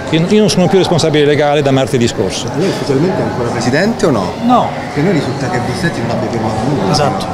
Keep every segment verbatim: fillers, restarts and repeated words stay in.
Io non sono più responsabile legale da martedì scorso. Lei ufficialmente è ancora presidente o no? No. Che noi risulta che Bussetti non abbia firmato nulla. Esatto.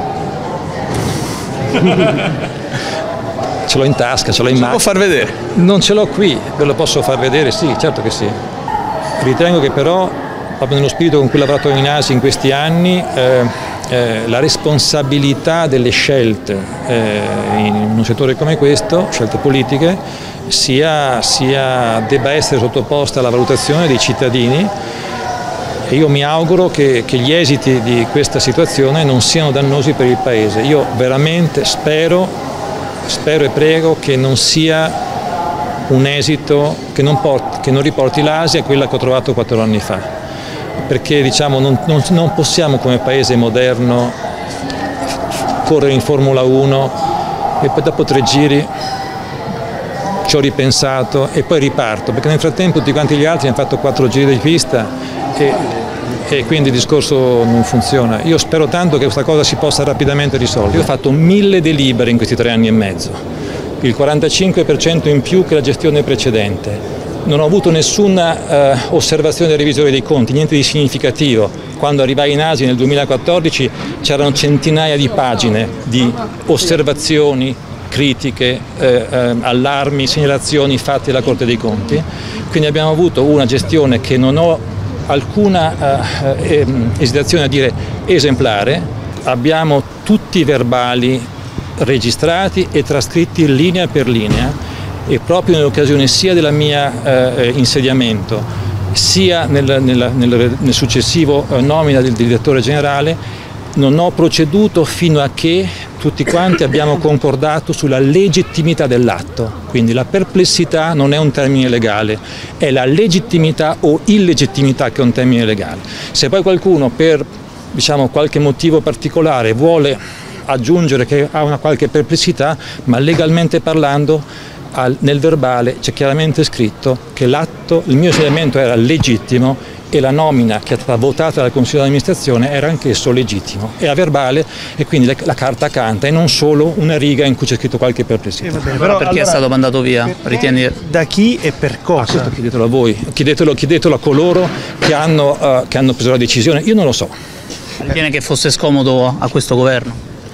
Ce l'ho in tasca, ce l'ho in mano. Può far vedere? Non ce l'ho qui, ve lo posso far vedere, sì, certo che sì. Ritengo che però, proprio nello spirito con cui ho lavorato in A S I in questi anni, eh, eh, la responsabilità delle scelte eh, in un settore come questo, scelte politiche, sia, sia debba essere sottoposta alla valutazione dei cittadini. E io mi auguro che, che gli esiti di questa situazione non siano dannosi per il Paese. Io veramente spero, spero e prego che non sia un esito che non, porti, che non riporti l'A S I a quella che ho trovato quattro anni fa, perché diciamo, non, non, non possiamo come Paese moderno correre in Formula uno e poi dopo tre giri ci ho ripensato e poi riparto, perché nel frattempo tutti quanti gli altri hanno fatto quattro giri di pista e, e quindi il discorso non funziona. Io spero tanto che questa cosa si possa rapidamente risolvere. Io ho fatto mille delibere in questi tre anni e mezzo, il quarantacinque per cento in più che la gestione precedente. Non ho avuto nessuna eh, osservazione del revisore dei conti, niente di significativo. Quando arrivai in A S I nel duemilaquattordici c'erano centinaia di pagine di osservazioni, critiche, eh, eh, allarmi, segnalazioni fatte alla Corte dei Conti. Quindi abbiamo avuto una gestione che non ho alcuna eh, esitazione a dire esemplare. Abbiamo tutti i verbali registrati e trascritti linea per linea e proprio nell'occasione sia del mio eh, insediamento sia nel, nel, nel, nel successivo eh, nomina del direttore generale non ho proceduto fino a che tutti quanti abbiamo concordato sulla legittimità dell'atto. Quindi la perplessità non è un termine legale, è la legittimità o illegittimità che è un termine legale. Se poi qualcuno per diciamo, qualche motivo particolare vuole aggiungere che ha una qualche perplessità, ma legalmente parlando al, nel verbale c'è chiaramente scritto che l'atto, il mio insediamento era legittimo e la nomina che è stata votata dal Consiglio di amministrazione era anch'esso legittimo, è a verbale e quindi la carta canta e non solo una riga in cui c'è scritto qualche perplessità. Eh, vabbè, però, perché allora, è stato mandato via? Ritieni... Da chi e per cosa? Ah, questo chiedetelo a voi, chiedetelo, chiedetelo a coloro che hanno, uh, che hanno preso la decisione, io non lo so. Ritiene che fosse scomodo a questo governo?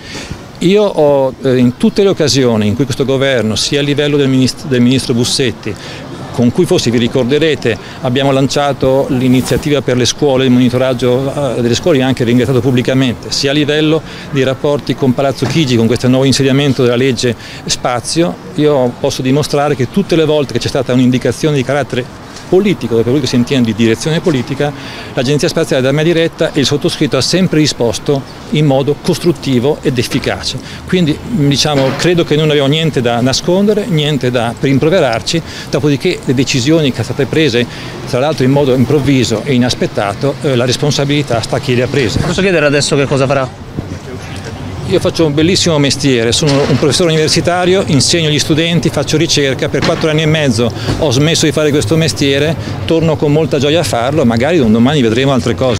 Io ho eh, in tutte le occasioni in cui questo governo, sia a livello del ministro, del ministro Bussetti, con cui forse vi ricorderete abbiamo lanciato l'iniziativa per le scuole, il monitoraggio delle scuole, anche ringraziato pubblicamente, sia a livello di rapporti con Palazzo Chigi, con questo nuovo insediamento della legge Spazio, io posso dimostrare che tutte le volte che c'è stata un'indicazione di carattere politico, per cui si intende di direzione politica, l'Agenzia Spaziale da me diretta e il sottoscritto ha sempre risposto in modo costruttivo ed efficace. Quindi diciamo, credo che non abbiamo niente da nascondere, niente da per rimproverarci, dopodiché le decisioni che sono state prese, tra l'altro in modo improvviso e inaspettato, eh, la responsabilità sta a chi le ha prese. Posso chiedere adesso che cosa farà? Io faccio un bellissimo mestiere, sono un professore universitario, insegno agli studenti, faccio ricerca, per quattro anni e mezzo ho smesso di fare questo mestiere, torno con molta gioia a farlo, magari un domani vedremo altre cose.